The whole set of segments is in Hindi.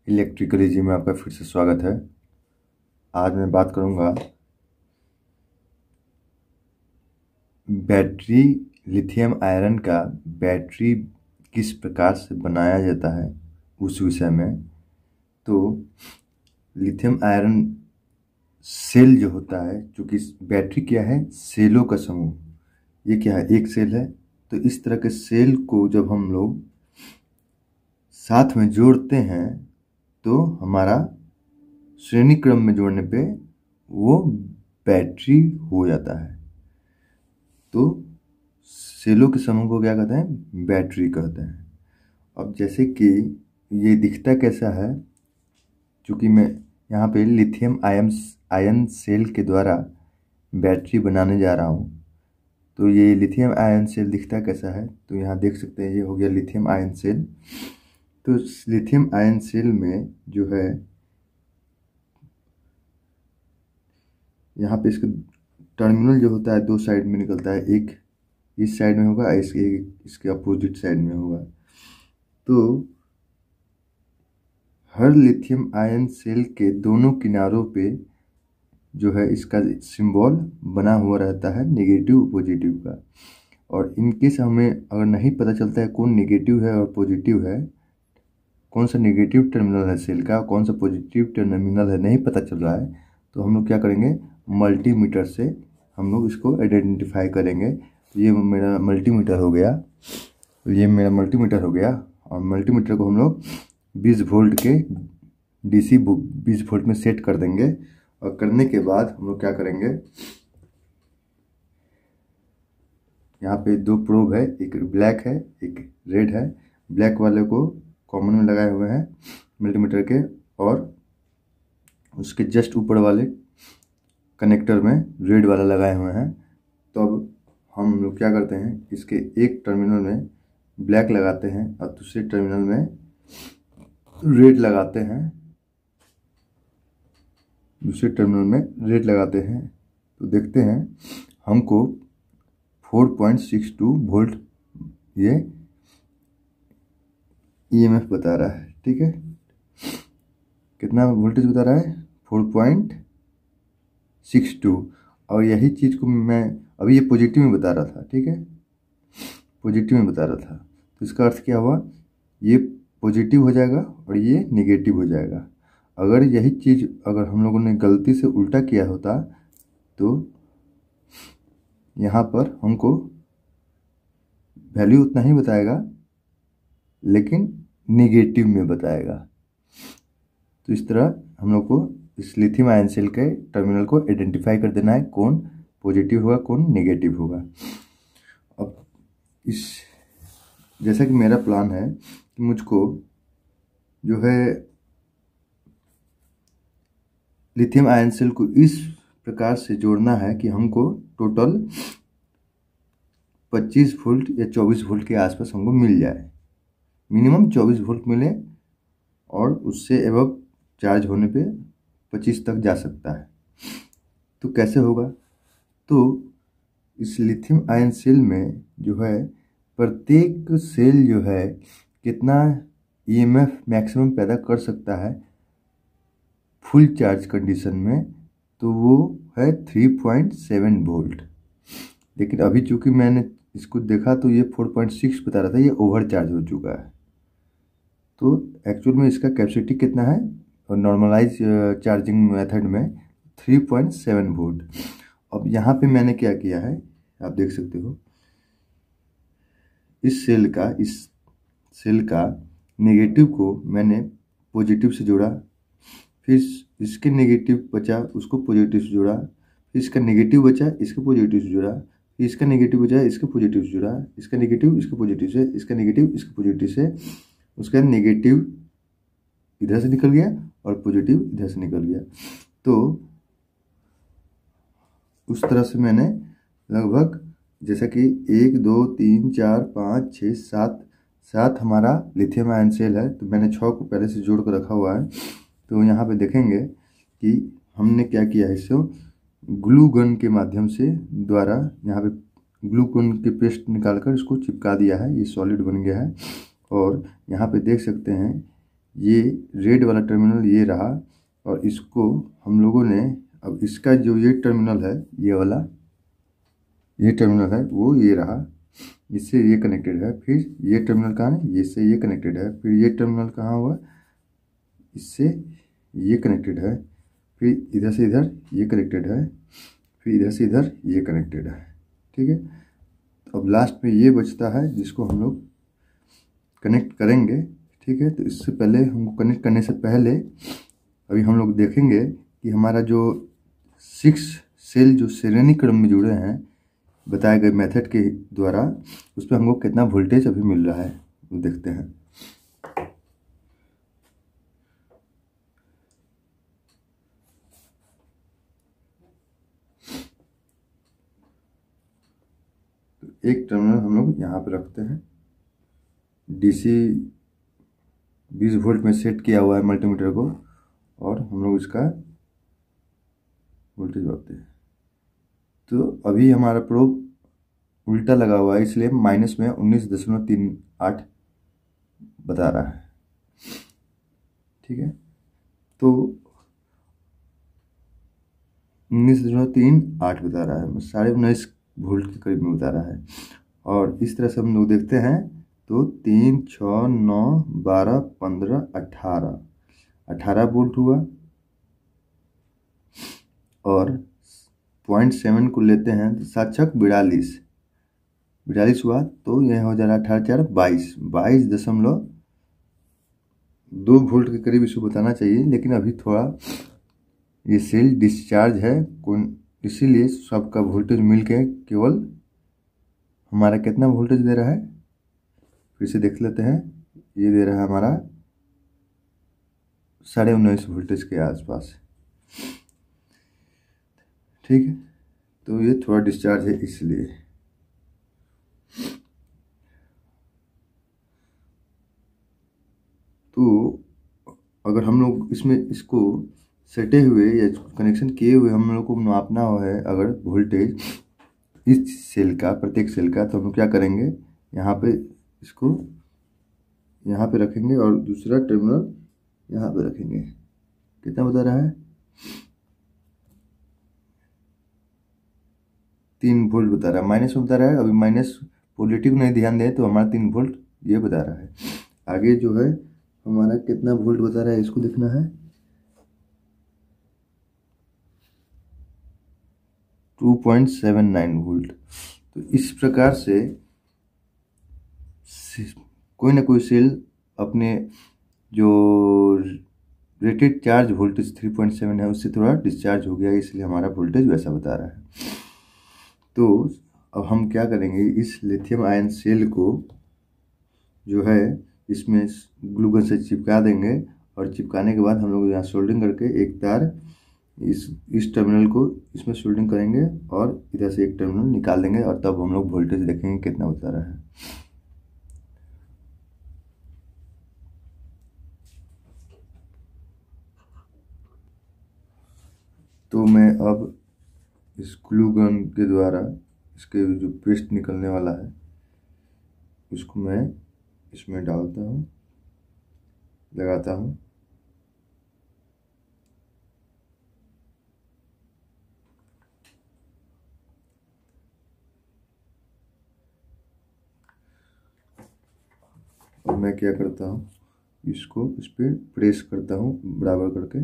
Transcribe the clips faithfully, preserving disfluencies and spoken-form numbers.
इलेक्ट्रिकल में आपका फिर से स्वागत है। आज मैं बात करूंगा बैटरी, लिथियम आयरन का बैटरी किस प्रकार से बनाया जाता है उस विषय में। तो लिथियम आयरन सेल जो होता है, चूँकि बैटरी क्या है, सेलों का समूह। ये क्या है, एक सेल है। तो इस तरह के सेल को जब हम लोग साथ में जोड़ते हैं तो हमारा श्रेणी क्रम में जोड़ने पे वो बैटरी हो जाता है। तो सेलों के समूह को क्या कहते हैं, बैटरी कहते हैं। अब जैसे कि ये दिखता कैसा है, चूँकि मैं यहाँ पे लिथियम आयन आयन सेल के द्वारा बैटरी बनाने जा रहा हूँ। तो ये लिथियम आयन सेल दिखता कैसा है, तो यहाँ देख सकते हैं, ये हो गया लिथियम आयन सेल। तो लिथियम आयन सेल में जो है, यहाँ पे इसका टर्मिनल जो होता है दो साइड में निकलता है, एक इस साइड में होगा, इसके इसके अपोजिट साइड में होगा। तो हर लिथियम आयन सेल के दोनों किनारों पे जो है इसका सिंबल बना हुआ रहता है, नेगेटिव पॉजिटिव का। और इनकेस हमें अगर नहीं पता चलता है कौन नेगेटिव है और पॉजिटिव है, कौन सा नेगेटिव टर्मिनल है सेल का, कौन सा पॉजिटिव टर्मिनल है, नहीं पता चल रहा है, तो हम लोग क्या करेंगे, मल्टीमीटर से हम लोग इसको आइडेंटिफाई करेंगे। तो ये मेरा मल्टीमीटर हो गया, ये मेरा मल्टीमीटर हो गया। और मल्टीमीटर को हम लोग बीस वोल्ट के डीसी बीस वोल्ट में सेट कर देंगे। और करने के बाद हम लोग क्या करेंगे, यहाँ पे दो प्रोब है, एक ब्लैक है एक रेड है। ब्लैक वाले को कॉमन में लगाए हुए हैं मल्टीमीटर के, और उसके जस्ट ऊपर वाले कनेक्टर में रेड वाला लगाए हुए हैं। तो अब हम लोग क्या करते हैं, इसके एक टर्मिनल में ब्लैक लगाते हैं और दूसरे टर्मिनल में रेड लगाते हैं, दूसरे टर्मिनल में रेड लगाते हैं। तो देखते हैं हमको चार पॉइंट छह दो वोल्ट ये ईएमएफ बता रहा है। ठीक है, कितना वोल्टेज बता रहा है, चार पॉइंट छह दो। और यही चीज़ को मैं अभी ये पॉजिटिव में बता रहा था। ठीक है, पॉजिटिव में बता रहा था। तो इसका अर्थ क्या हुआ, ये पॉजिटिव हो जाएगा और ये नेगेटिव हो जाएगा। अगर यही चीज़ अगर हम लोगों ने गलती से उल्टा किया होता तो यहाँ पर हमको वैल्यू उतना ही बताएगा, लेकिन नेगेटिव में बताएगा। तो इस तरह हम लोग को इस लिथियम आयन सेल के टर्मिनल को आइडेंटिफाई कर देना है, कौन पॉजिटिव होगा कौन नेगेटिव होगा। अब इस जैसा कि मेरा प्लान है कि मुझको जो है लिथियम आयन सेल को इस प्रकार से जोड़ना है कि हमको टोटल पच्चीस वोल्ट या चौबीस वोल्ट के आसपास हमको मिल जाए, मिनिमम चौबीस वोल्ट मिले, और उससे एबव चार्ज होने पे पच्चीस तक जा सकता है। तो कैसे होगा, तो इस लिथियम आयन सेल में जो है प्रत्येक सेल जो है कितना ईएमएफ मैक्सिमम पैदा कर सकता है फुल चार्ज कंडीशन में, तो वो है तीन पॉइंट सात वोल्ट। लेकिन अभी चूंकि मैंने इसको देखा तो ये चार पॉइंट छह बता रहा था, ये ओवर चार्ज हो चुका है। तो एक्चुअल में इसका कैपेसिटी कितना है, और नॉर्मलाइज चार्जिंग मेथड में तीन पॉइंट सात वोल्ट। अब यहाँ पे मैंने क्या किया है, आप देख सकते हो, इस सेल का इस सेल का नेगेटिव को मैंने पॉजिटिव से जोड़ा, फिर इसके नेगेटिव बचा उसको पॉजिटिव से जोड़ा, फिर इसका नेगेटिव बचा इसके पॉजिटिव से जोड़ा, फिर इसका नेगेटिव बचा इसके पॉजिटिव से जोड़ा, इसका नेगेटिव इसके पॉजिटिव से, इसका नेगेटिव इसके पॉजिटिव से, उसका नेगेटिव इधर से निकल गया और पॉजिटिव इधर से निकल गया। तो उस तरह से मैंने लगभग, जैसा कि एक दो तीन चार पाँच छः सात सात हमारा लिथियम आयन सेल है, तो मैंने छः को पहले से जोड़ कर रखा हुआ है। तो यहाँ पे देखेंगे कि हमने क्या किया है, इसको ग्लू गन के माध्यम से द्वारा यहाँ पे ग्लू गन के पेस्ट निकालकर इसको चिपका दिया है, ये सॉलिड बन गया है। और यहाँ पे देख सकते हैं ये रेड वाला टर्मिनल ये रहा, और इसको हम लोगों ने, अब इसका जो ये टर्मिनल है, ये वाला ये टर्मिनल है वो ये रहा, इससे ये कनेक्टेड है। फिर ये टर्मिनल कहाँ है, ये से ये कनेक्टेड है। फिर ये टर्मिनल कहाँ हुआ, इससे ये कनेक्टेड है। फिर इधर से इधर ये कनेक्टेड है। फिर इधर से इधर ये कनेक्टेड है। ठीक है, तो अब लास्ट में ये बचता है जिसको हम लोग कनेक्ट करेंगे। ठीक है, तो इससे पहले हमको कनेक्ट करने से पहले अभी हम लोग देखेंगे कि हमारा जो सिक्स सेल जो श्रेणी क्रम में जुड़े हैं बताए गए मेथड के द्वारा, उस पर हमको कितना वोल्टेज अभी मिल रहा है वो देखते हैं। तो एक टर्मिनल हम लोग यहाँ पे रखते हैं, डीसी बीस वोल्ट में सेट किया हुआ है मल्टीमीटर को, और हम लोग इसका वोल्टेज मापते हैं। तो अभी हमारा प्रोब उल्टा लगा हुआ है, इसलिए माइनस में उन्नीस दशमलव तीन आठ बता रहा है। ठीक है, तो उन्नीस दशमलव तीन आठ बता रहा है, साढ़े उन्नीस वोल्ट के करीब में बता रहा है। और इस तरह से हम लोग देखते हैं तो तीन छः नौ बारह पंद्रह अठारह अठारह वोल्ट हुआ, और पॉइंट सेवन को लेते हैं तो सात छक बिरालीस बिरालीस हुआ, तो यह हो जा रहा है अठारह चार बाईस बाईस दशमलव दो वोल्ट के करीब इसको बताना चाहिए। लेकिन अभी थोड़ा ये सेल डिस्चार्ज है, इसीलिए सबका वोल्टेज मिल के केवल हमारा कितना वोल्टेज दे रहा है, फिर से देख लेते हैं। ये दे रहा है हमारा साढ़े उन्नीस वोल्टेज के आसपास। ठीक है, तो ये थोड़ा डिस्चार्ज है इसलिए। तो अगर हम लोग इसमें इसको सटे हुए या कनेक्शन किए हुए हम लोग को नापना है अगर वोल्टेज इस सेल का, प्रत्येक सेल का, तो हम लोग क्या करेंगे, यहाँ पे इसको यहाँ पे रखेंगे और दूसरा टर्मिनल यहाँ पे रखेंगे। कितना बता रहा है, तीन वोल्ट बता रहा है, माइनस में बता रहा है। अभी माइनस पॉजिटिव नहीं ध्यान दें तो हमारा तीन वोल्ट ये बता रहा है। आगे जो है हमारा कितना वोल्ट बता रहा है इसको देखना है, two point seven nine volt. तो इस प्रकार से कोई ना कोई सेल अपने जो rated charge voltage three point seven है उससे थोड़ा डिस्चार्ज हो गया, इसलिए हमारा वोल्टेज वैसा बता रहा है। तो अब हम क्या करेंगे, इस लिथियम आयन सेल को जो है इसमें ग्लू गन से चिपका देंगे, और चिपकाने के बाद हम लोग यहाँ सोल्डरिंग करके एक तार इस इस टर्मिनल को इसमें सोल्डरिंग करेंगे और इधर से एक टर्मिनल निकाल देंगे, और तब हम लोग वोल्टेज देखेंगे कितना बता रहा है। तो मैं अब इस ग्लू गन के द्वारा इसके जो पेस्ट निकलने वाला है उसको मैं इसमें डालता हूँ, लगाता हूँ। और मैं क्या करता हूँ, इसको इस पर प्रेस करता हूँ बराबर करके।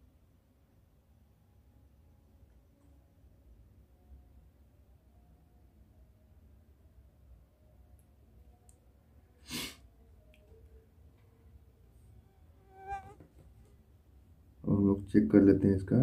और हम लोग चेक कर लेते हैं इसका।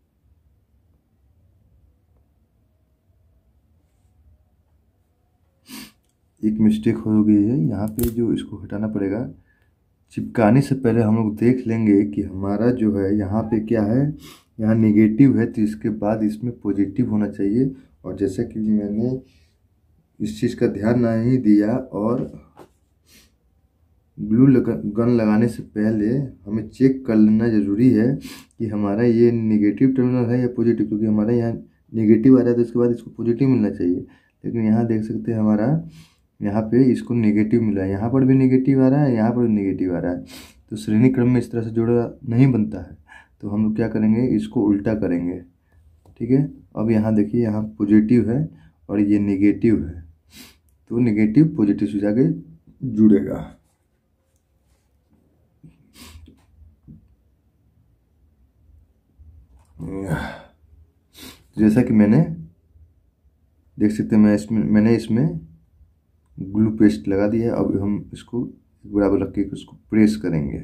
एक मिस्टेक हो गई है यहाँ पे, जो इसको हटाना पड़ेगा। चिपकाने से पहले हम लोग देख लेंगे कि हमारा जो है यहाँ पे क्या है, यहाँ नेगेटिव है तो इसके बाद इसमें पॉजिटिव होना चाहिए। और जैसा कि मैंने इस चीज़ का ध्यान नहीं दिया, और ग्लू लगा गन लगाने से पहले हमें चेक कर लेना ज़रूरी है कि हमारा ये नेगेटिव टर्मिनल है या पॉजिटिव, क्योंकि हमारा यहाँ नेगेटिव आ रहा है तो इसके बाद इसको पॉजिटिव मिलना चाहिए। लेकिन यहाँ देख सकते हैं हमारा यहाँ पे इसको नेगेटिव मिला है, यहाँ पर भी नेगेटिव आ रहा है, यहाँ पर भी नेगेटिव आ रहा है। तो श्रेणी क्रम में इस तरह से जोड़ा नहीं बनता है। तो हम लोग क्या करेंगे, इसको उल्टा करेंगे। ठीक है, अब यहाँ देखिए, यहाँ पॉजिटिव है और ये नेगेटिव है, तो नेगेटिव पॉजिटिव से जाके जुड़ेगा। जैसा कि मैंने देख सकते हैं, मैं इसमें मैंने इसमें ग्लू पेस्ट लगा दिया है। अब हम इसको बराबर रख के इसको प्रेस करेंगे।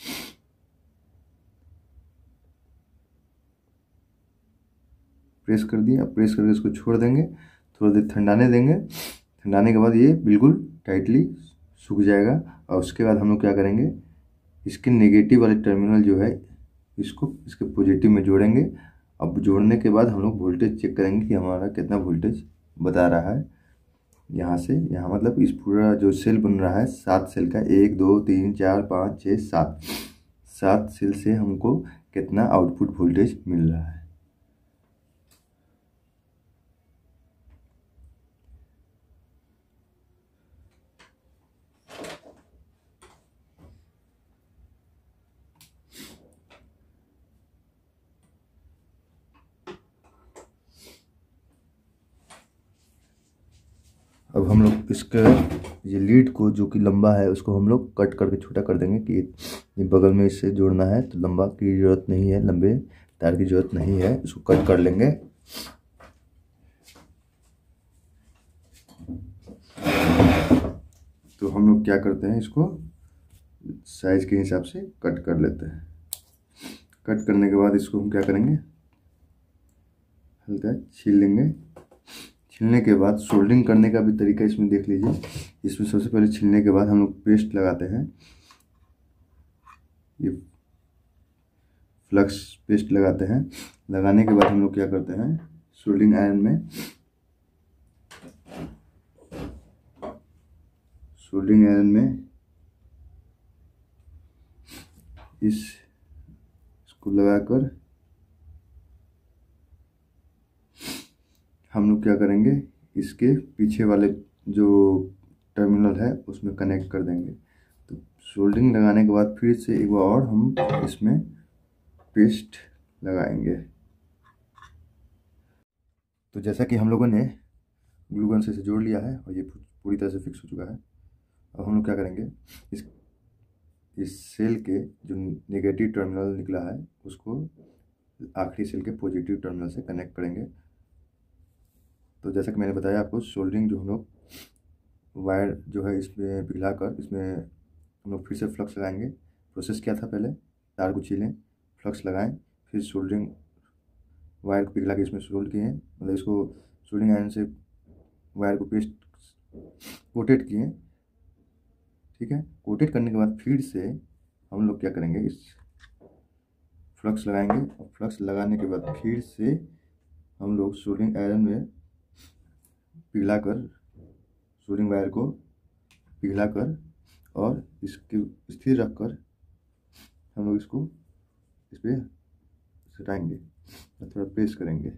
प्रेस कर दिया। अब प्रेस करके इसको छोड़ देंगे, थोड़ा देर ठंडाने देंगे। ठंडाने के बाद ये बिल्कुल टाइटली सूख जाएगा। और उसके बाद हम लोग क्या करेंगे, इसके नेगेटिव वाले टर्मिनल जो है इसको इसके पॉजिटिव में जोड़ेंगे। अब जोड़ने के बाद हम लोग वोल्टेज चेक करेंगे कि हमारा कितना वोल्टेज बता रहा है। यहाँ से यहाँ मतलब इस पूरा जो सेल बन रहा है, सात सेल का, एक दो तीन चार पाँच छः सात, सात सेल से हमको कितना आउटपुट वोल्टेज मिल रहा है। अब हम लोग इसका ये लीड को जो कि लंबा है उसको हम लोग कट करके छोटा कर देंगे कि ये बगल में इससे जोड़ना है, तो लंबा की ज़रूरत नहीं है, लंबे तार की ज़रूरत नहीं है, इसको कट कर लेंगे। तो हम लोग क्या करते हैं, इसको साइज के हिसाब से कट कर लेते हैं। कट करने के बाद इसको हम क्या करेंगे, हल्का छील लेंगे। छीलने के बाद सोल्डरिंग करने का भी तरीका इसमें देख लीजिए। इसमें सबसे पहले छीलने के बाद हम लोग पेस्ट लगाते हैं, ये फ्लक्स पेस्ट लगाते हैं। लगाने के बाद हम लोग क्या करते हैं, सोल्डरिंग आयरन में सोल्डरिंग आयरन में इस इसको लगाकर हम लोग क्या करेंगे, इसके पीछे वाले जो टर्मिनल है उसमें कनेक्ट कर देंगे। तो सोल्डरिंग लगाने के बाद फिर से एक बार और हम इसमें पेस्ट लगाएंगे। तो जैसा कि हम लोगों ने ग्लू गन से इसे जोड़ लिया है और ये पूरी तरह से फिक्स हो चुका है। अब हम लोग क्या करेंगे, इस इस सेल के जो नेगेटिव टर्मिनल निकला है उसको आखिरी सेल के पॉजिटिव टर्मिनल से कनेक्ट करेंगे। तो जैसा कि मैंने बताया आपको, सोल्डरिंग जो हम लोग वायर जो है इसमें पिघलाकर इसमें हम लोग फिर से फ्लक्स लगाएंगे। प्रोसेस क्या था, पहले तार को छीलें, फ्लक्स लगाएं, फिर सोल्डरिंग वायर को पिघला के इसमें सोल्ड किए, मतलब इसको सोल्डरिंग आयरन से वायर को पेस्ट कोटेड किए। ठीक है, कोटेड करने के बाद फिर से हम लोग क्या करेंगे, इस फ्लक्स लगाएंगे। और फ्लक्स लगाने के बाद फिर से हम लोग सोल्डरिंग आयरन में पिघलाकर, सोल्डरिंग वायर को पिघलाकर और इसके स्थिर रखकर हम लोग इसको इस पर सटाएंगे और थोड़ा प्रेस करेंगे,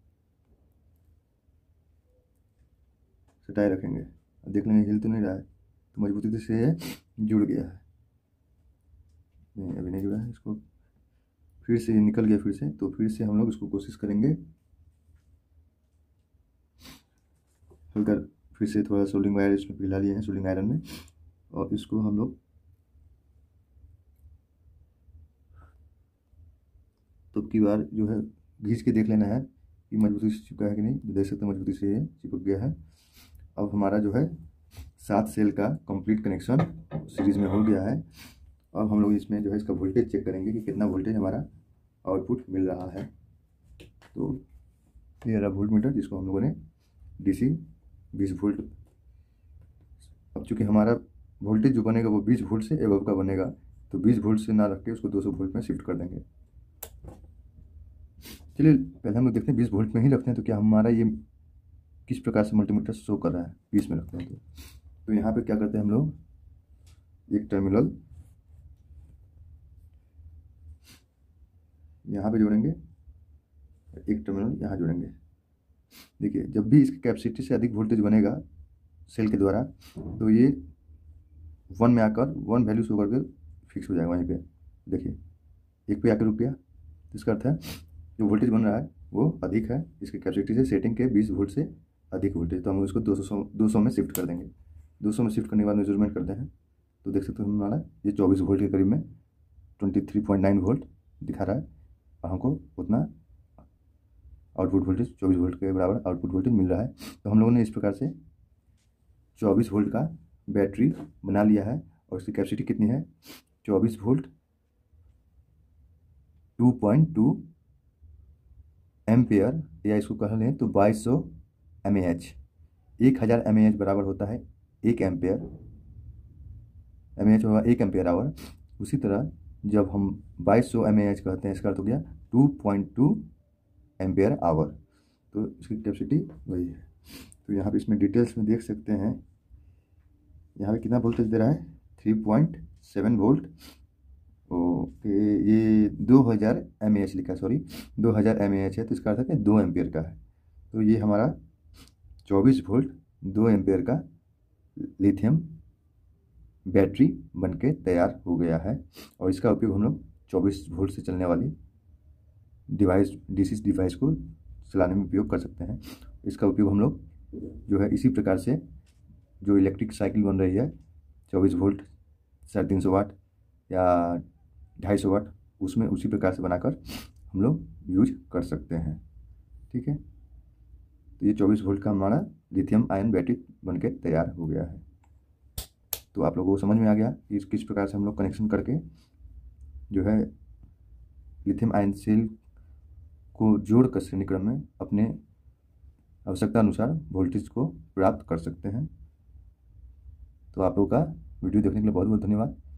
सटाए रखेंगे। देख लेंगे हिल तो नहीं रहा है, तो मजबूती से ये जुड़ गया है। नहीं, अभी नहीं जुड़ा है, इसको फिर से ये निकल गया फिर से। तो फिर से हम लोग इसको कोशिश करेंगे, हल्का फिर से थोड़ा सोल्डरिंग वायर इसमें पिघला लिए हैं सोल्डरिंग आयरन में, और इसको हम लोग तो की बार जो है घींच के देख लेना है कि मजबूती से चिपका है कि नहीं। देख सकते हैं मजबूती से ये चिपक गया है। अब हमारा जो है सात सेल का कंप्लीट कनेक्शन सीरीज में हो गया है। अब हम लोग इसमें जो है इसका वोल्टेज चेक करेंगे कि कितना वोल्टेज हमारा आउटपुट मिल रहा है। तो ये रहा वोल्ट मीटर जिसको हम लोगों ने डीसी बीस वोल्ट। अब चूँकि हमारा वोल्टेज जो बनेगा वो बीस वोल्ट से एबव का बनेगा, तो बीस वोल्ट से ना रख के उसको दो सौ वोल्ट में शिफ्ट कर देंगे। चलिए पहले हम लोग देखते हैं बीस वोल्ट में ही रखते हैं तो क्या हमारा ये किस प्रकार से मल्टीमीटर शो कर रहा है। बीस में रखते हैं तो, तो यहाँ पे क्या करते हैं हम लोग, एक टर्मिनल यहाँ पे जोड़ेंगे, एक टर्मिनल यहाँ जोड़ेंगे। देखिए जब भी इसकी कैपेसिटी से अधिक वोल्टेज बनेगा सेल के द्वारा, तो ये वन में आकर वन वैल्यू शो करके फिक्स हो जाएगा वहीं पे। देखिए एक पे आकर रुक गया, तो इसका अर्थ है जो वोल्टेज बन रहा है वो अधिक है इसकी कैपेसिटी से, सेटिंग के बीस वोल्ट से अधिक वोल्टेज। तो हम उसको दो सौ दो सौ में शिफ्ट कर देंगे। दो सौ में शिफ्ट करने के बाद मेजरमेंट करते हैं तो देख सकते हो हमारा ये चौबीस वोल्ट के करीब में twenty three point nine volt दिखा रहा है और हमको उतना आउटपुट वोल्टेज चौबीस वोल्ट के बराबर आउटपुट वोल्टेज मिल रहा है। तो हम लोगों ने इस प्रकार से चौबीस वोल्ट का बैटरी बना लिया है और इसकी कैपेसिटी कितनी है, चौबीस volt two point two ampere, या इसको कह लें तो बाईस सौ एम ए एच। एक हज़ार एम ए एच बराबर होता है एक एम्पेयर, एम ए एच होगा एक एम्पेयर आवर। उसी तरह जब हम बाईस सौ एम ए एच कहते हैं इसका अर्थ हो गया two point two ampere hour. तो इसकी कैपेसिटी वही है। तो यहाँ पे इसमें डिटेल्स में देख सकते हैं यहाँ पे कितना वोल्टेज दे रहा है, three point seven volt. Okay, ये दो हज़ार एम ए एच लिखा है, सॉरी दो हज़ार एम ए एच है, तो इसका अर्थ है कि दो एम्पेयर का है। तो ये हमारा चौबीस वोल्ट दो एम्पेयर का लिथियम बैटरी बनके तैयार हो गया है। और इसका उपयोग हम लोग चौबीस वोल्ट से चलने वाली डिवाइस डीसी डिवाइस को चलाने में उपयोग कर सकते हैं। इसका उपयोग हम लोग जो है इसी प्रकार से जो इलेक्ट्रिक साइकिल बन रही है चौबीस वोल्ट साढ़े तीन सौ वाट या ढाई सौ वाट, उसमें उसी प्रकार से बनाकर हम लोग यूज कर सकते हैं। ठीक है, तो ये चौबीस वोल्ट का हमारा लिथियम आयन बैटरी बनके तैयार हो गया है। तो आप लोगों को समझ में आ गया कि किस प्रकार से हम लोग कनेक्शन करके जो है लिथियम आयन सेल को जोड़कर श्रेणी क्रम में अपने आवश्यकता अनुसार वोल्टेज को प्राप्त कर सकते हैं। तो आप लोगों का वीडियो देखने के लिए बहुत बहुत धन्यवाद।